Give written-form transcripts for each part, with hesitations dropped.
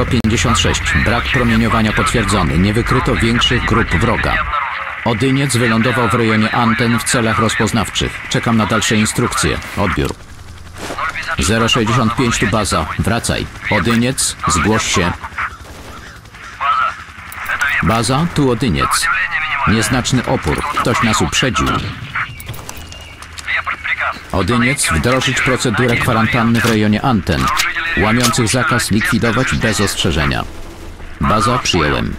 056. Brak promieniowania potwierdzony. Nie wykryto większych grup wroga. Odyniec wylądował w rejonie anten w celach rozpoznawczych. Czekam na dalsze instrukcje. Odbiór. 065 tu baza. Wracaj. Odyniec, zgłoś się. Baza, tu Odyniec. Nieznaczny opór. Ktoś nas uprzedził. Odyniec, wdrożyć procedurę kwarantanny w rejonie anten. Łamiących zakaz likwidować bez ostrzeżenia. Baza, przyjąłem.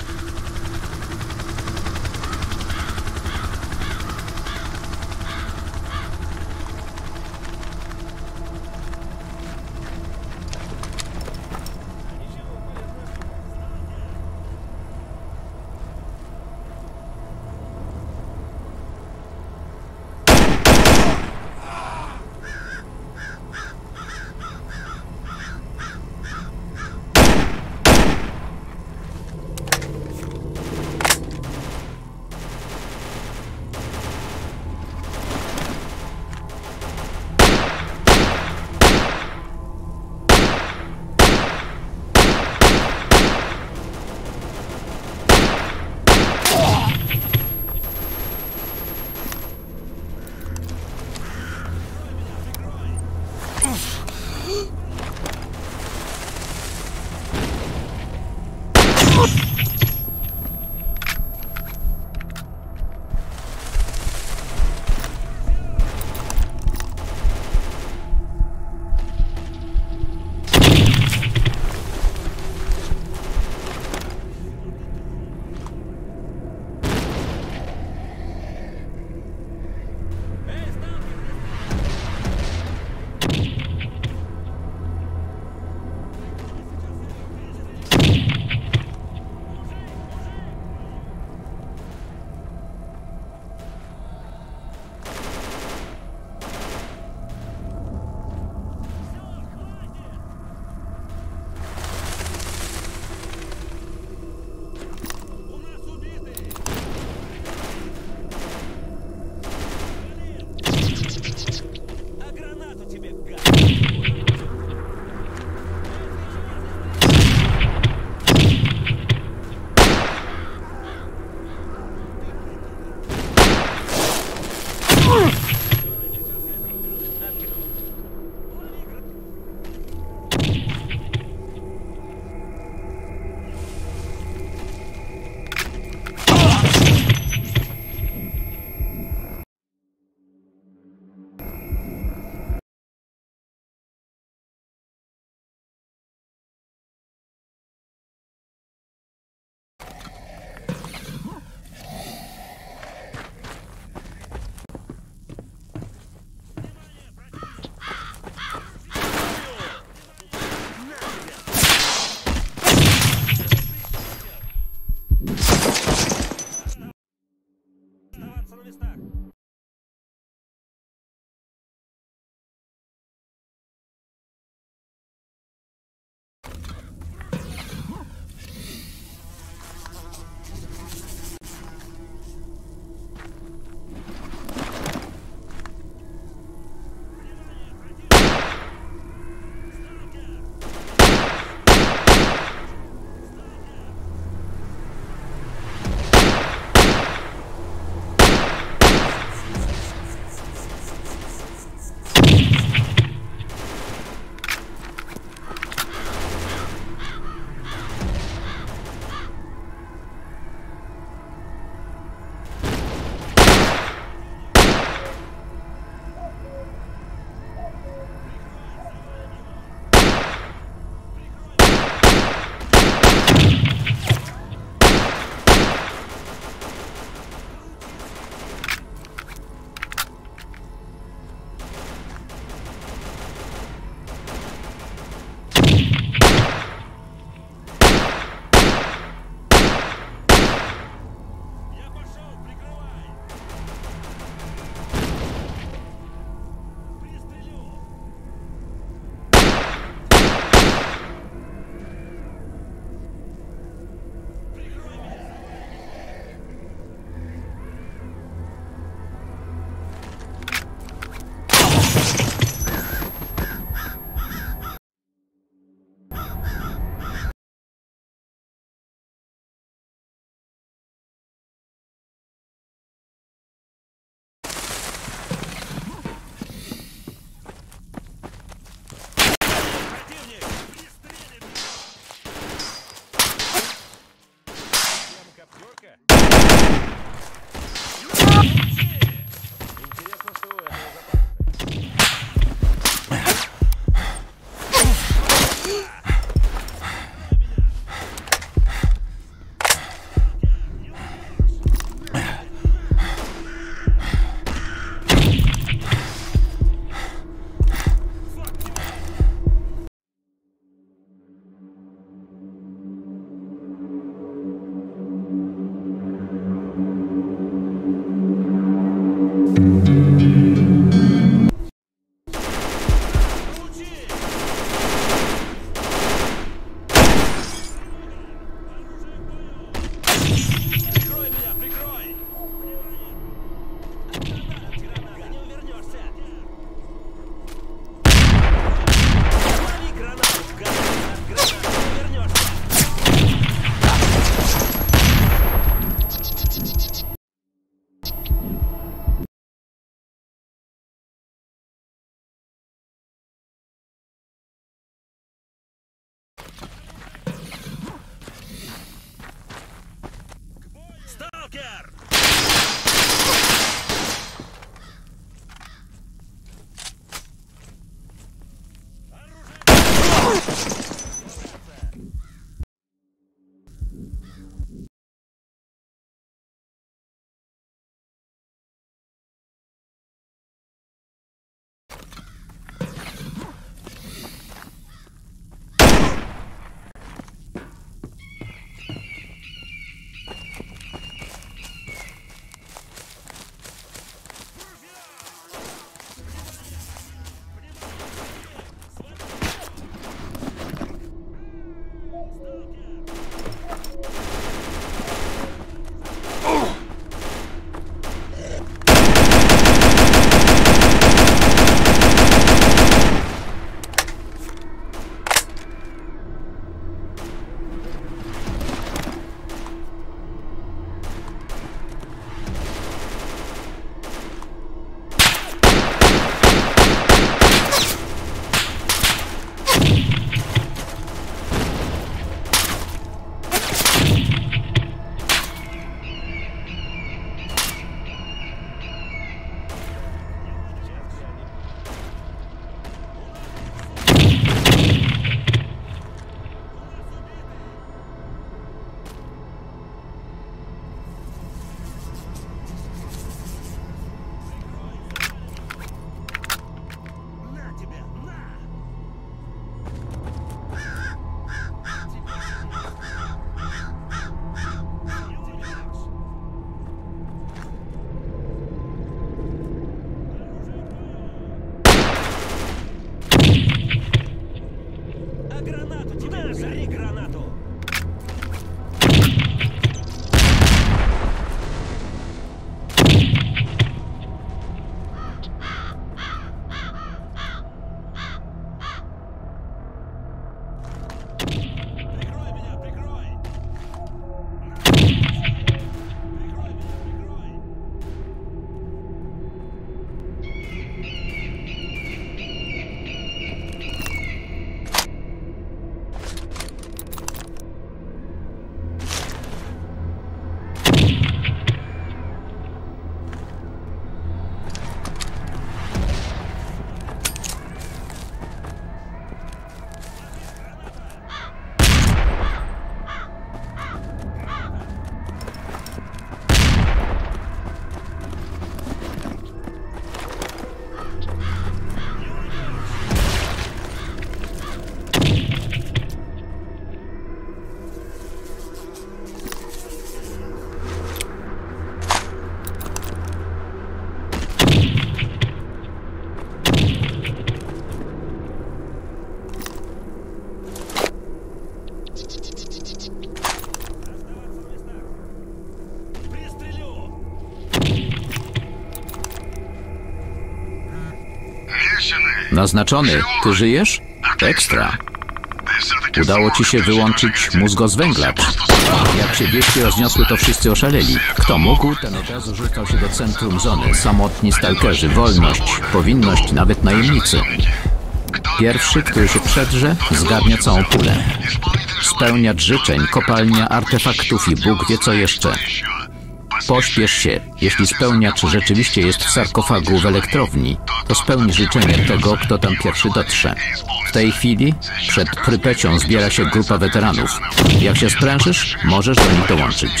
Naznaczony. Ty żyjesz? Ekstra. Udało ci się wyłączyć mózgozwęglacz. Jak się wieści rozniosły, to wszyscy oszaleli. Kto mógł, ten od razu rzucał się do centrum zony. Samotni stalkerzy, wolność, powinność, nawet najemnicy. Pierwszy, który się przedrze, zgarnia całą pulę. Spełniacz życzeń, kopalnia artefaktów i Bóg wie co jeszcze. Pośpiesz się. Jeśli spełniacz rzeczywiście jest w sarkofagu w elektrowni, to spełni życzenie tego, kto tam pierwszy dotrze. W tej chwili przed Prypecią zbiera się grupa weteranów. Jak się sprężysz, możesz do nich dołączyć.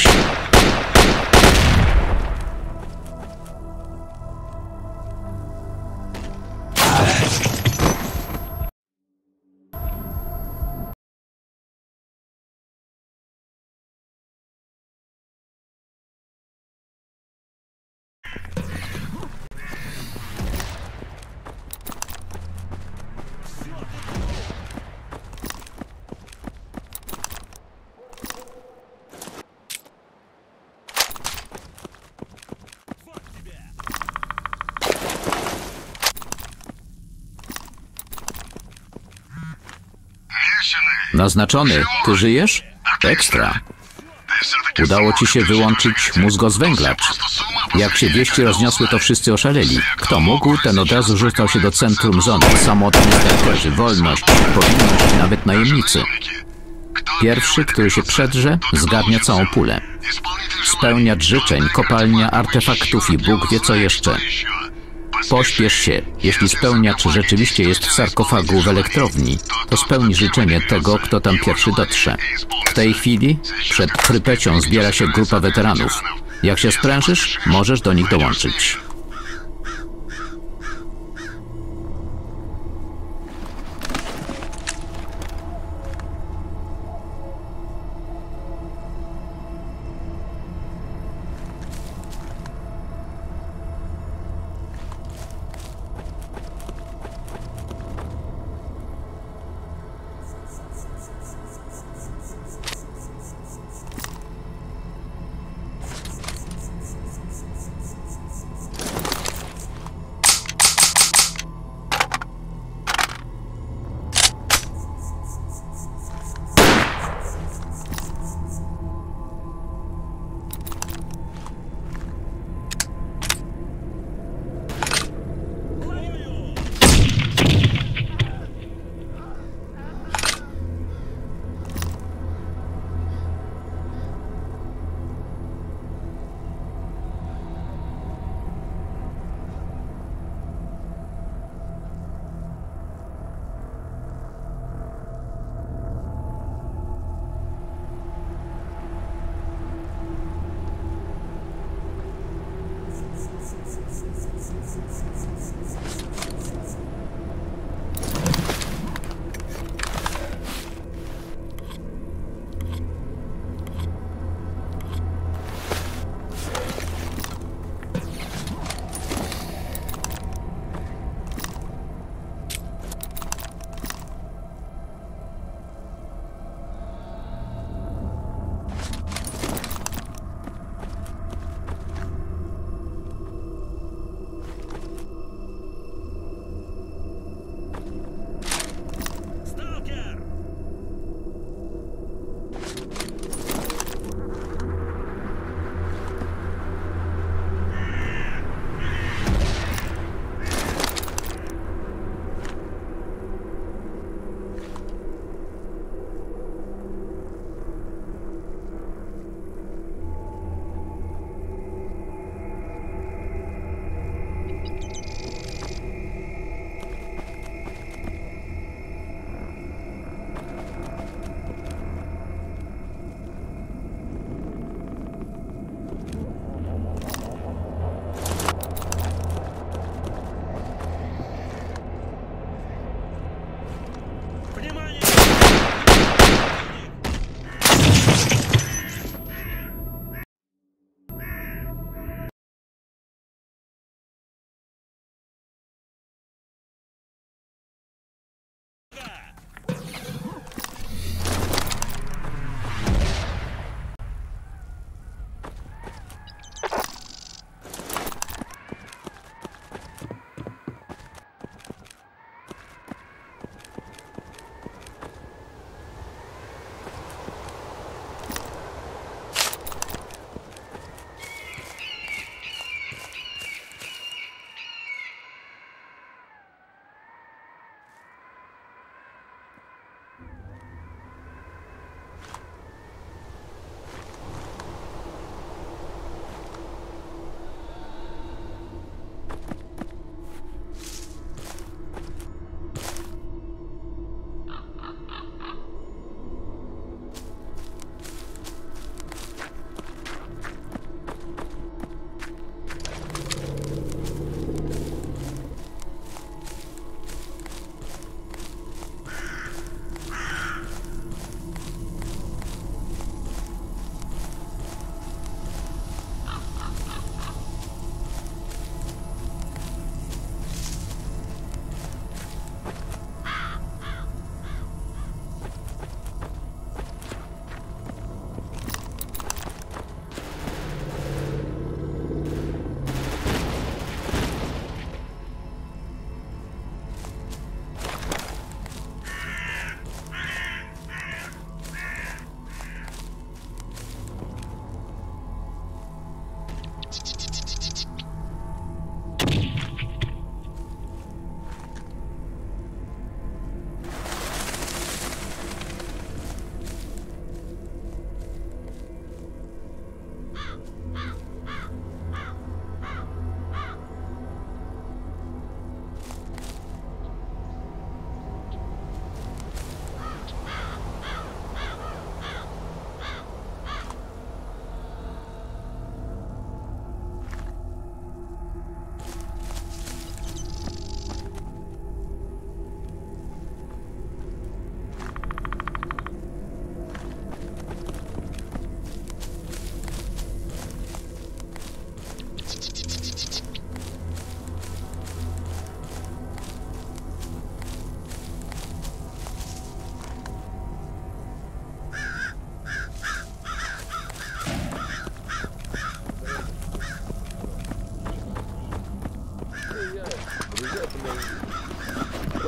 Naznaczony. Ty żyjesz? Ekstra. Udało ci się wyłączyć mózgozwęglacz. Jak się wieści rozniosły, to wszyscy oszaleli. Kto mógł, ten od razu rzucał się do centrum zony. Samotni stalkerzy, wolność, powinność, nawet najemnicy. Pierwszy, który się przedrze, zgarnia całą pulę. Spełniacz życzeń, kopalnia artefaktów i Bóg wie co jeszcze. Pośpiesz się. Jeśli spełniacz rzeczywiście jest w sarkofagu w elektrowni, to spełni życzenie tego, kto tam pierwszy dotrze. W tej chwili przed Prypecią zbiera się grupa weteranów. Jak się sprężysz, możesz do nich dołączyć.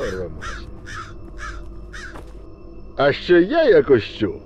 Переможе. А ще я якось чув.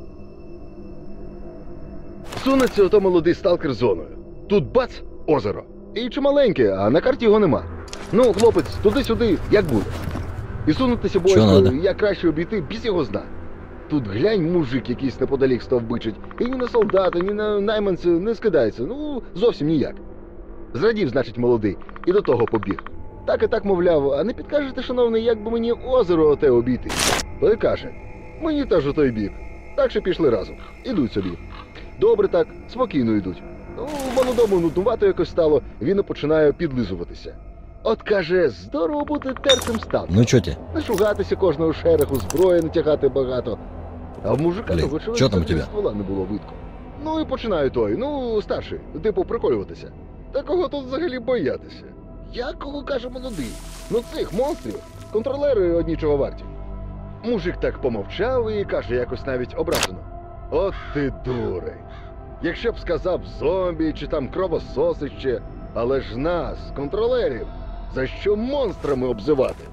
Сунеться ото молодий сталкер зоною. Тут бац, озеро. І чималеньке, а на карті його нема. Ну, хлопець, туди-сюди, як буде. І сунутися бойко, як краще обійти, біс його зна. Тут глянь, мужик якийсь неподалік стовбичить. І ні на солдата, ні на найманця не скидається. Ну, зовсім ніяк. Зрадів, значить, молодий. І до того побіг. Так і так мовляв, а не підкажете, шановний, як би мені озеро оте обійти? Той каже, мені теж у той бік. Так що пішли разом. Ідуть собі. Добре так, спокійно йдуть. Ну, молодому нуднувато якось стало, він і починає підлизуватися. От каже, здорово бути терцем став. Ну чо ти? Не шугатися кожного шереху, зброї не тягати багато. А в мужика того чоловіка ствола не було видко. Ну і починає той, ну, старший, типу приколюватися. Та кого тут взагалі боятися? Якого, каже молодий? Ну цих монстрів, контролери одні чого варті. Мужик так помовчав і каже якось навіть ображено. От ти дурень. Якщо б сказав зомбі чи там кровососище, але ж нас, контролерів, за що монстрами обзивати?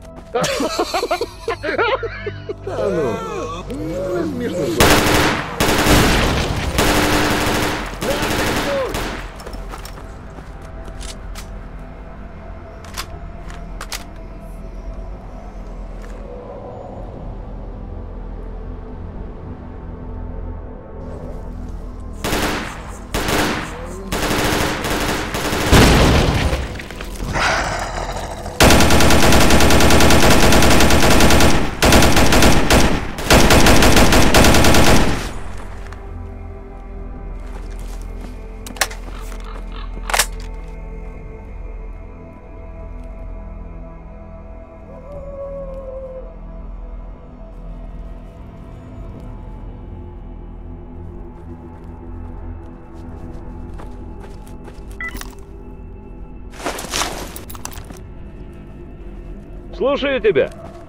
Та ну, не смішно зовсім. Слушаю тебя.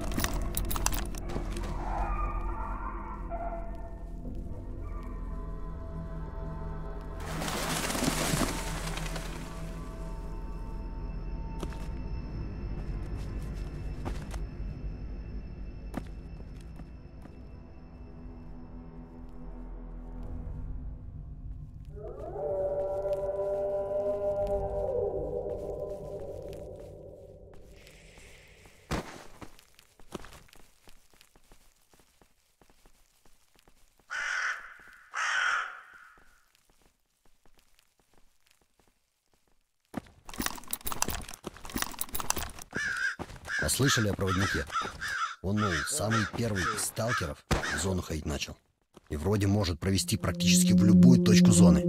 А слышали о проводнике? Он, мол, самый первый из сталкеров в зону ходить начал. И вроде может провести практически в любую точку зоны.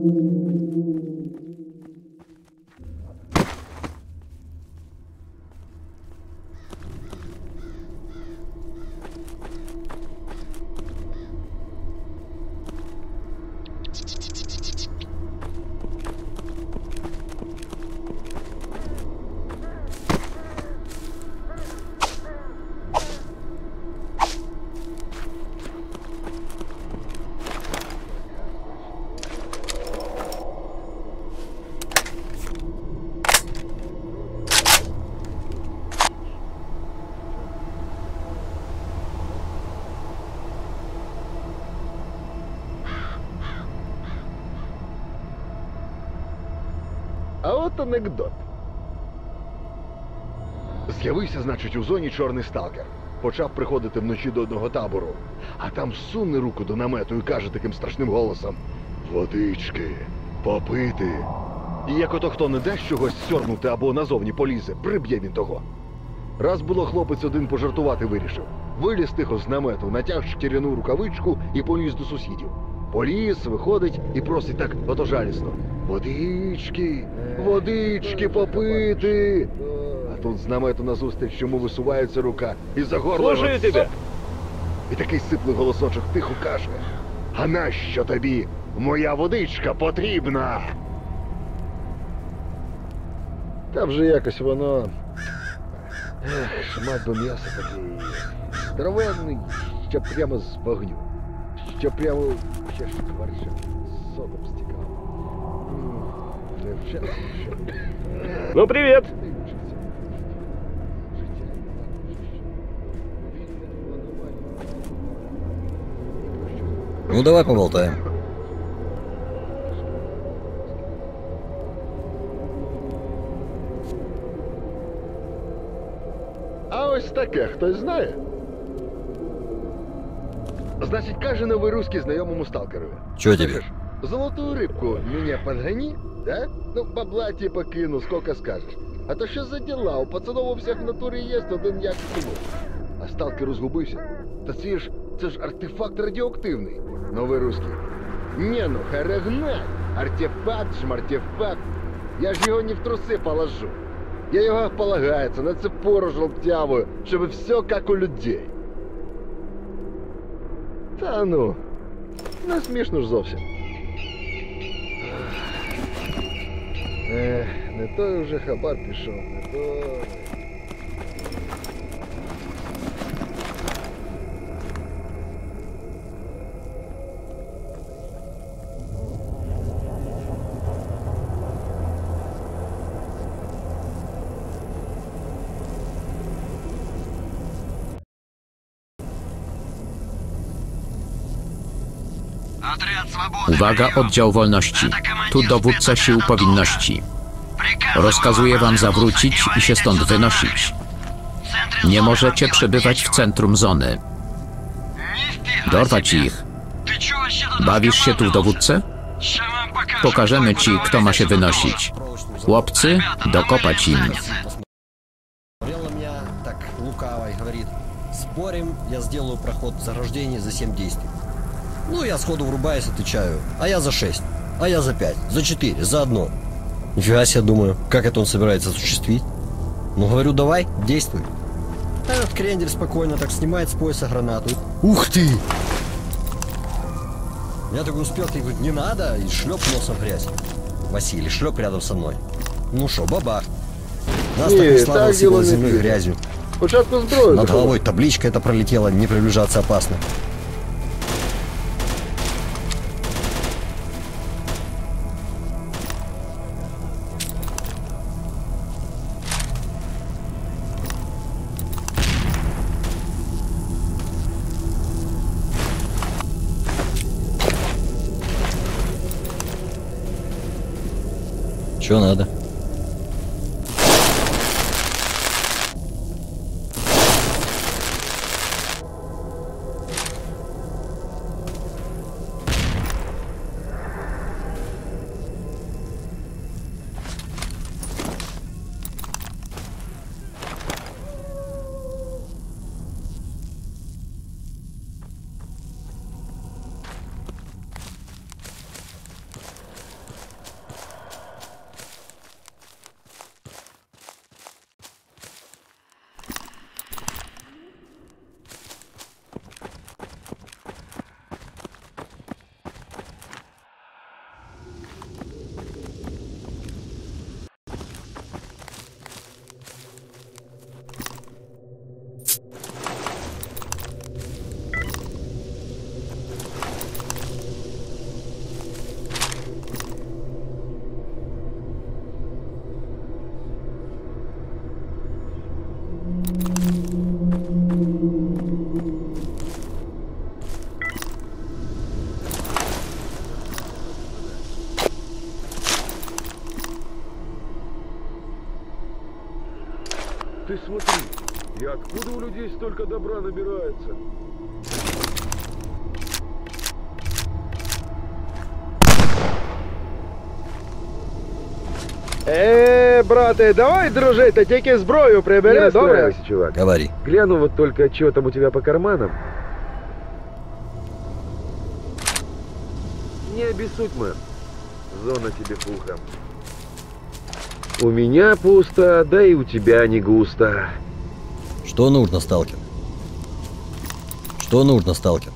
А от анекдот. З'явився, значить, у зоні чорний сталкер. Почав приходити вночі до одного табору. А там суне руку до намету і каже таким страшним голосом: водички, попити. І як ото хто не дасть чогось сьорнути або назовні полізе, приб'є він того. Раз було, хлопець один пожартувати вирішив. Виліз тихо з намету, натяг шкіряну рукавичку і поліз до сусідів. Поліз, виходить і просить так ото жалісно: водички, водички попити. А тут з намету назустріч йому висувається рука і за горло. Слушаю тебе. І такий сиплий голосочок тихо каже: а нащо тобі моя водичка потрібна? Та вже якось воно... шмат би м'ясо такий здоровенний, що прямо з вогню. Що прямо ще шкварчав, соком стікав. Ну, привет. Ну, давай поболтаем. А ось таке, хтось знає? Значить, каже новий русский знайомому сталкерові. Чё тебе? Слышишь, золотую рыбку меня подгони, да? Ну, бабла типа кину, сколько скажешь. А то що за діла? У пацанов у всіх в натурі є один як кину. А сталкер розгубився. Та це ж артефакт радіоактивний. Новий русский. Не ну, харагнай. Артефакт, шмартефакт. Я ж його не в труси положу. Я його, полагається, на цепору жовтявую, щоб все як у людей. Та ну, не смішно ж зовсім. Не той вже хабар пішов, не той. Uwaga, oddział wolności. Tu dowódca sił powinności. Rozkazuję wam zawrócić i się stąd wynosić. Nie możecie przebywać w centrum zony. Dorwać ich. Bawisz się tu w dowódcę? Pokażemy ci, kto ma się wynosić. Chłopcy, dokopać im. Смотрел на меня так лукаво и говорит: спорим, я сделаю проход в заграждении за 7 действий. Ну, я сходу врубаюсь, отвечаю: а я за 6, а я за 5, за 4, за 1. Нифига себе, думаю, как это он собирается осуществить? Ну, говорю, давай, действуй. А этот крендель спокойно так снимает с пояса гранату. Ух ты! Я такой успел, ты говорит, не надо, и шлеп носом в грязь. Василий, шлеп рядом со мной. Ну шо, бабах. Нас так не слава всего земной грязью. Спочатку зброю. Над головой табличка эта пролетела, не приближаться опасно. Чё надо? Ты смотри, и откуда у людей столько добра набирается? Брате, давай дружити, тільки зброю прибери, Не добре? расстраивайся, чувак. Говори. Гляну вот только, что там у тебя по карманам. Не обессудь, мэр. Зона тебе пухом. У меня пусто, да и у тебя не густо. Что нужно, сталкер? Что нужно, сталкер?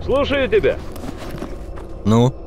Слушаю тебя. Ну?